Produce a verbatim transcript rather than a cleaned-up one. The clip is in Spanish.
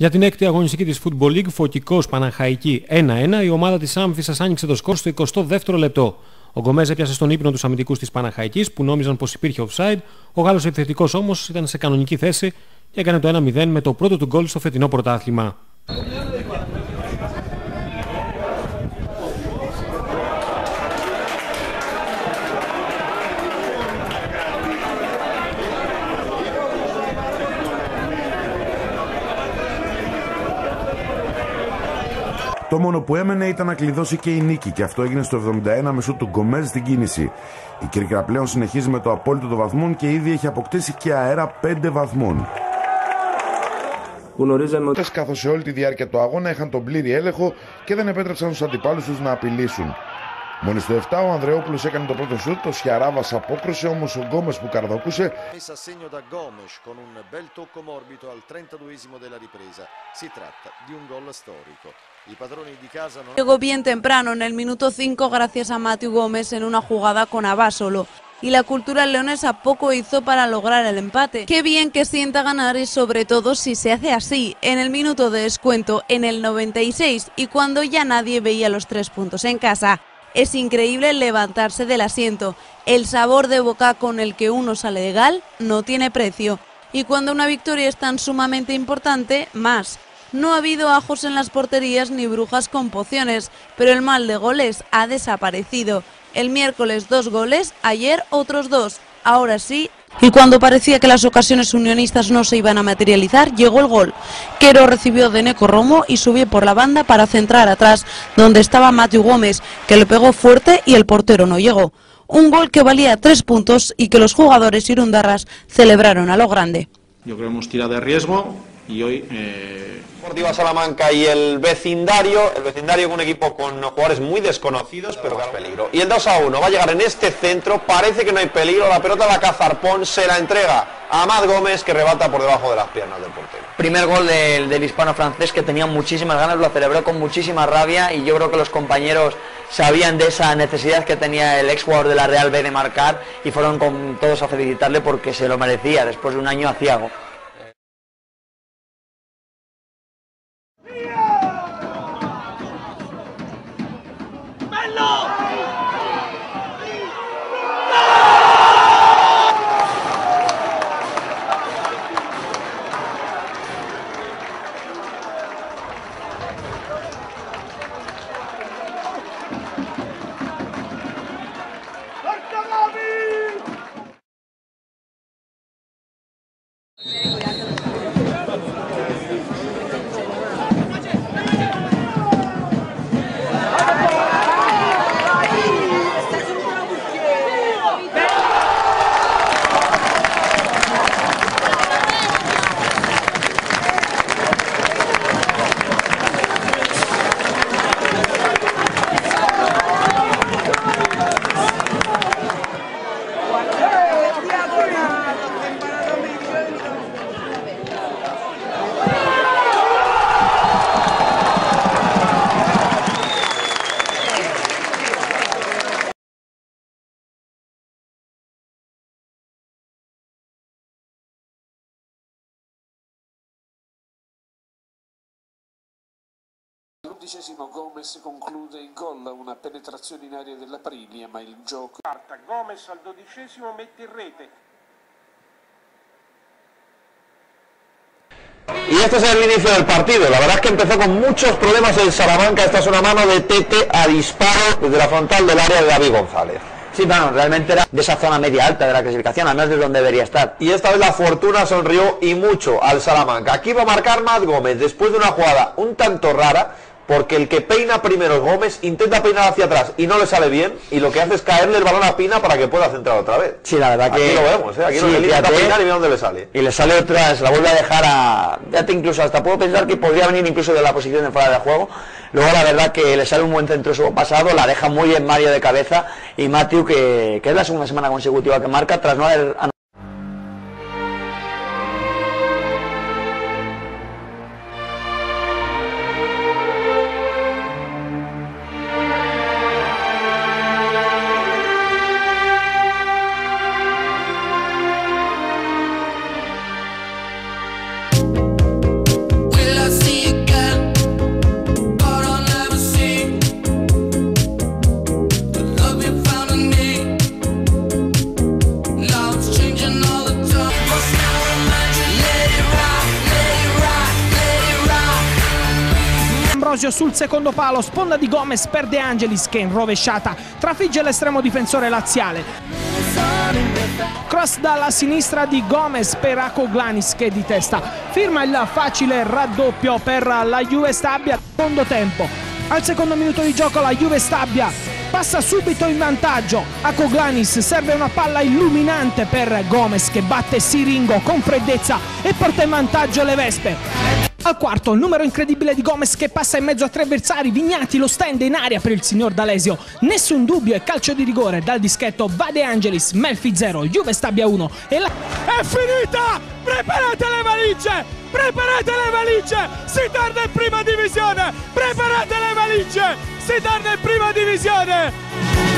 Για την έκτη αγωνιστική της Football League, Φωτικός Παναχαϊκή ένα ένα, η ομάδα της Άμφισσας άνοιξε το σκορ στο εικοστό δεύτερο λεπτό. Ο Γκομές έπιασε στον ύπνο τους αμυντικούς της Παναχαϊκής που νόμιζαν πως υπήρχε offside, ο Γάλλος επιθετικός όμως ήταν σε κανονική θέση και έκανε το ένα μηδέν με το πρώτο του γκολ στο φετινό πρωτάθλημα. Το μόνο που έμενε ήταν να κλειδώσει και η νίκη και αυτό έγινε στο εβδομήντα ένα μεσού του Γκομές στην κίνηση. Η Κέρκυρα πλέον συνεχίζει με το απόλυτο των βαθμών και ήδη έχει αποκτήσει και αέρα πέντε βαθμών. Γνωρίζαμε καθώς σε όλη τη διάρκεια του αγώνα είχαν τον πλήρη έλεγχο και δεν επέτρεψαν στους αντιπάλους τους να απειλήσουν. Μόλις στο επτά ο Ανδρεόπουλος έκανε το πρώτο σουτ, το Σιαράβας απόκρουσε, όμως ο Γκόμες που καρδοκούσε Llegó bien temprano en el minuto cinco gracias a Matthew Gómez en una jugada con Abba solo. Y la cultura leonesa poco hizo para lograr el empate. Qué bien que sienta ganar y sobre todo si se hace así, en el minuto de descuento, en el noventa y seis y cuando ya nadie veía los tres puntos en casa. Es increíble levantarse del asiento. El sabor de boca con el que uno sale de Gal no tiene precio. Y cuando una victoria es tan sumamente importante, más. No ha habido ajos en las porterías ni brujas con pociones, pero el mal de goles ha desaparecido. El miércoles dos goles, ayer otros dos. Ahora sí. Y cuando parecía que las ocasiones unionistas no se iban a materializar, llegó el gol. Quero recibió de Neco Romo y subió por la banda para centrar atrás, donde estaba Matthew Gómez, que le pegó fuerte y el portero no llegó. Un gol que valía tres puntos y que los jugadores irundarras celebraron a lo grande. Yo creo que hemos tirado de riesgo y hoy... Eh... Deportiva Salamanca y el vecindario, el vecindario con un equipo con jugadores muy desconocidos, pero con peligro. Y el dos a uno va a llegar en este centro, parece que no hay peligro, la pelota la caza Arpón, se la entrega a Amat Gómez que rebata por debajo de las piernas del portero. Primer gol del, del hispano francés que tenía muchísimas ganas, lo celebró con muchísima rabia y yo creo que los compañeros sabían de esa necesidad que tenía el ex jugador de la Real B de marcar y fueron con todos a felicitarle porque se lo merecía después de un año aciago. L'undicesimo Gómez conclude in gol una penetrazione in area della Aprilia, ma il gioco... Gómez al dodicesimo mette in rete. Y este es el inicio del partido, la verdad es que empezó con muchos problemas el Salamanca, esta es una mano de Tete a disparo desde la frontal del área de David González. Sí, bueno, realmente era de esa zona media alta de la clasificación, al menos de donde debería estar. Y esta vez la fortuna sonrió y mucho al Salamanca. Aquí va a marcar Mat Gómez después de una jugada un tanto rara, porque el que peina primero es Gómez, intenta peinar hacia atrás y no le sale bien, y lo que hace es caerle el balón a Pina para que pueda centrar otra vez. Sí, la verdad que... Aquí lo vemos, ¿eh? Aquí sí, no le intenta fíjate, peinar y ve dónde le sale. Y le sale otra, se la vuelve a dejar a... Fíjate, incluso hasta puedo pensar que podría venir incluso de la posición de fuera de juego. Luego la verdad que le sale un buen centro su pasado, la deja muy en Mario de cabeza, y Matthew que, que es la segunda semana consecutiva que marca tras no haber... Will I D'Ambrosio sul secondo palo, sponda di Gomez per De Angelis che in rovesciata trafigge l'estremo difensore laziale. Cross dalla sinistra di Gomez per Akoglanis che di testa firma il facile raddoppio per la Juve Stabia. Secondo tempo, al secondo minuto di gioco la Juve Stabia passa subito in vantaggio. Akoglanis serve una palla illuminante per Gomez che batte Siringo con freddezza e porta in vantaggio le Vespe. Al quarto, il numero incredibile di Gomez che passa in mezzo a tre avversari, Vignati lo stende in aria per il signor D'Alesio. Nessun dubbio e calcio di rigore, dal dischetto va De Angelis, Melfi zero, Juve Stabia uno e la... È finita! Preparate le valigie! Preparate le valigie! Si torna in prima divisione! Preparate le valigie! Si torna in prima divisione!